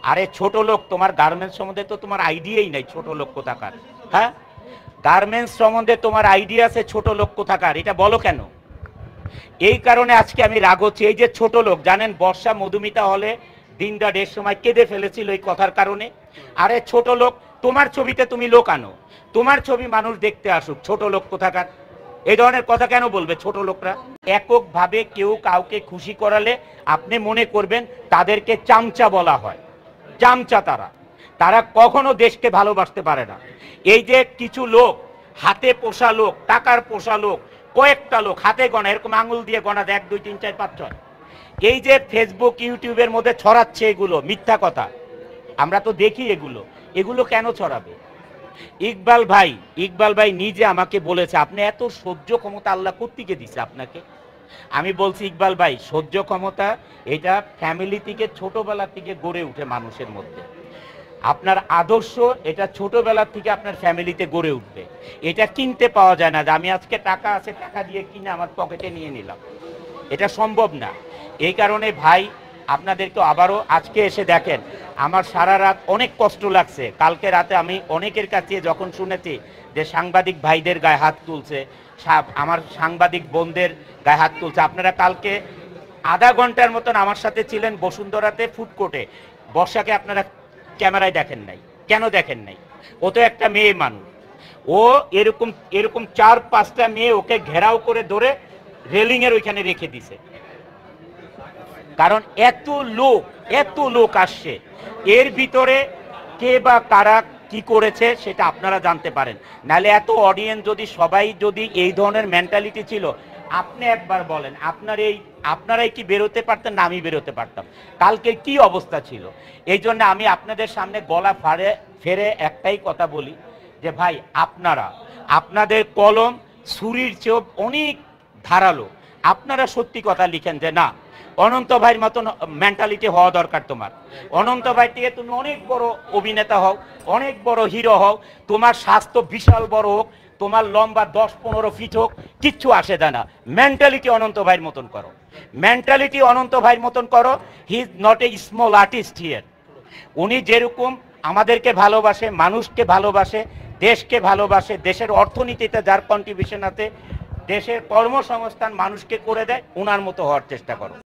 আরে ছোট লোক, তোমার গার্মেন্টস সম্বন্ধে তো তোমার আইডিয়াই নাই, ছোট লোক কোথাকার। হ্যাঁ, গার্মেন্টস সম্বন্ধে তোমার আইডিয়া আছে, ছোট লোক কোথাকার, এটা বলো কেন? এই কারণে আজকে আমি রাগ হচ্ছি। এই যে ছোট লোক, জানেন বর্ষা মধুমিতা হলে দিনটা দেড় সময় কেঁদে ফেলেছিল এই কথার কারণে। আরে ছোট লোক, তোমার ছবিতে তুমি লোক আনো, তোমার ছবি মানুষ দেখতে আসুক, ছোট লোক কোথাকার। এই ধরনের কথা কেন বলবে ছোট লোকরা? এককভাবে কেউ কাউকে খুশি করালে আপনি মনে করবেন তাদেরকে চামচা বলা হয়। চামচা তারা, তারা কখনো দেশকে ভালোবাসতে পারে না। এই যে কিছু লোক, হাতে পোষা লোক, টাকার পোষা লোক, কয়েকটা লোক হাতে গণা, এরকম আঙুল দিয়ে গণা, 1 2 3 4 5 6, এই যে ফেসবুক ইউটিউবের মধ্যে ছড়াচ্ছে এগুলো মিথ্যা কথা, আমরা তো দেখি এগুলো। এগুলো কেন ছড়াবে? ইকবাল ভাই নিজে আমাকে বলেছে, আপনি এত সহ্য ক্ষমতা আল্লাহ কোত্থেকে দিছে আপনাকে? আমি বলছি, ইকবাল ভাই, সহ্য ক্ষমতা এটা ফ্যামিলি থেকে, ছোটবেলা থেকে গড়ে উঠে মানুষের মধ্যে। আপনার আদর্শ এটা ছোটবেলা থেকে আপনার ফ্যামিলিতে গড়ে উঠবে। এটা কিনতে পাওয়া যায় না, যে আমি আজকে টাকা আছে, টাকা দিয়ে কিনে আমার পকেটে নিয়ে নিলাম, এটা সম্ভব না। এই কারণে ভাই, আপনাদেরকে আবারও আজকে এসে দেখেন, আমার সারা রাত অনেক কষ্ট লাগছে। কালকে রাতে আমি অনেকের কাছে যখন শুনেছি যে সাংবাদিক ভাইদের গায়ে হাত তুলছে, আমার সাংবাদিক বোনদের গায়ে হাত তুলছে, আপনারা কালকে আধা ঘন্টার মতন আমার সাথে ছিলেন বসুন্ধরাতে ফুড কোর্টে। বর্ষাকে আপনারা ক্যামেরায় দেখেন নাই, কেন দেখেন নাই? ও তো একটা মেয়ে মানুষ, ও এরকম এরকম 4-5টা মেয়ে ওকে ঘেরাও করে ধরে রেলিংয়ের ওইখানে রেখে দিছে। কারণ এত লোক আসছে, এর ভিতরে কে বা কারা কি করেছে সেটা আপনারা জানতে পারেন। নাহলে এত অডিয়েন্স যদি সবাই যদি এই ধরনের মেন্টালিটি ছিল, আপনি একবার বলেন, আপনারাই কি বেরোতে পারতেন না আমি বেরোতে পারতাম? কালকে কি অবস্থা ছিল? এই জন্য আমি আপনাদের সামনে গলা ফেরে একটাই কথা বলি, যে ভাই, আপনাদের কলম ছুরির চেয়েও অনেক ধারালো। আপনারা সত্যি কথা লিখেন যে না, অনন্ত ভাইয়ের মতন মেন্টালিটি হওয়া দরকার তোমার। অনন্ত ভাই থেকে তুমি অনেক বড় অভিনেতা হও, অনেক বড় হিরো হও, তোমার স্বাস্থ্য বিশাল বড় হোক, তোমার লম্বা 10-15 ফিট হোক, কিচ্ছু আসে যায় না। মেন্টালিটি অনন্ত ভাইয়ের মতন করো, মেন্টালিটি অনন্ত ভাইয়ের মতন করো। He is not a small artist here. উনি যেরকম আমাদেরকে ভালোবাসে, মানুষকে ভালোবাসে, দেশকে ভালোবাসে, দেশের অর্থনীতিতে যার কন্ট্রিবিউশন আছে, দেশের কর্মসংস্থান মানুষকে করে দেয়, ওনার মতো হওয়ার চেষ্টা করো।